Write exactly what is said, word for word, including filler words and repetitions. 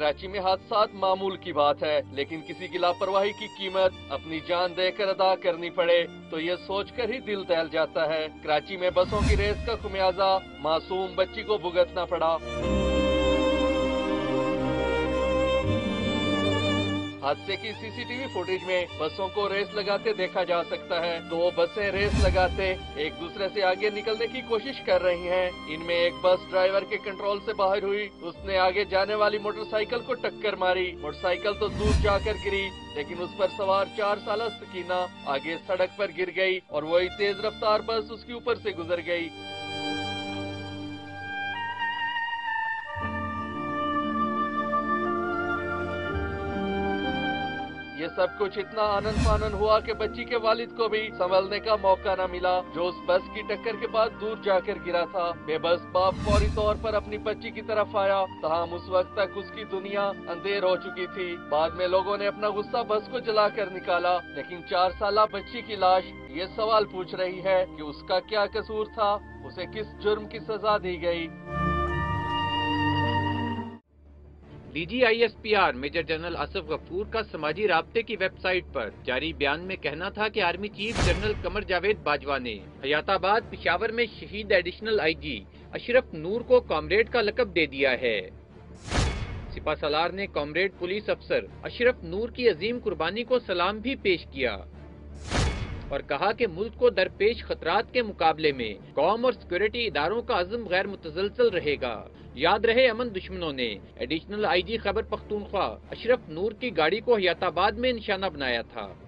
کراچی میں حادثات معمول کی بات ہے، لیکن کسی کی لاپرواہی کی قیمت اپنی جان دے کر ادا کرنی پڑے تو یہ سوچ کر ہی دل دہل جاتا ہے۔ کراچی میں بسوں کی ریس کا خمیازہ معصوم بچی کو بھگتنا پڑا۔ حادثے کی سی سی ٹی وی فوٹیج میں بسوں کو ریس لگاتے دیکھا جا سکتا ہے۔ دو بسیں ریس لگاتے ایک دوسرے سے آگے نکلنے کی کوشش کر رہی ہیں۔ ان میں ایک بس ڈرائیور کے کنٹرول سے باہر ہوئی، اس نے آگے جانے والی موٹر سائیکل کو ٹکر ماری۔ موٹر سائیکل تو دور جا کر گری، لیکن اس پر سوار چار سالہ سکینہ آگے سڑک پر گر گئی اور وہی تیز رفتار بس اس کے اوپر سے گزر گئی۔ یہ سب کچھ اتنا آنن فانن ہوا کہ بچی کے والد کو بھی سنبھلنے کا موقع نہ ملا، جو اس بس کی ٹکر کے بعد دور جا کر گرا تھا۔ بے بس باپ فوری طور پر اپنی بچی کی طرف آیا، تاہم اس وقت تک اس کی دنیا اندھیر ہو چکی تھی۔ بعد میں لوگوں نے اپنا غصہ بس کو جلا کر نکالا، لیکن چار سالہ بچی کی لاش یہ سوال پوچھ رہی ہے کہ اس کا کیا قصور تھا، اسے کس جرم کی سزا دی گئی۔ D G I S P R major general Asif Ghafoor کا سماجی رابطے کی ویب سائٹ پر جاری بیان میں کہنا تھا کہ army chief general Qamar Javed Bajwa نے حیات آباد پشاور میں شہید ایڈیشنل آئی جی اشرف نور کو کامریڈ کا لقب دے دیا ہے۔ سپہ سالار نے کامریڈ پولیس افسر اشرف نور کی عظیم قربانی کو سلام بھی پیش کیا اور کہا کہ ملک کو درپیش خطرات کے مقابلے میں قوم اور سیکورٹی اداروں کا عزم غیر متزلزل رہے گا۔ یاد رہے امن دشمنوں نے ایڈیشنل آئی جی خیبر پختونخوا اشرف نور کی گاڑی کو حیات آباد میں نشانہ بنایا تھا۔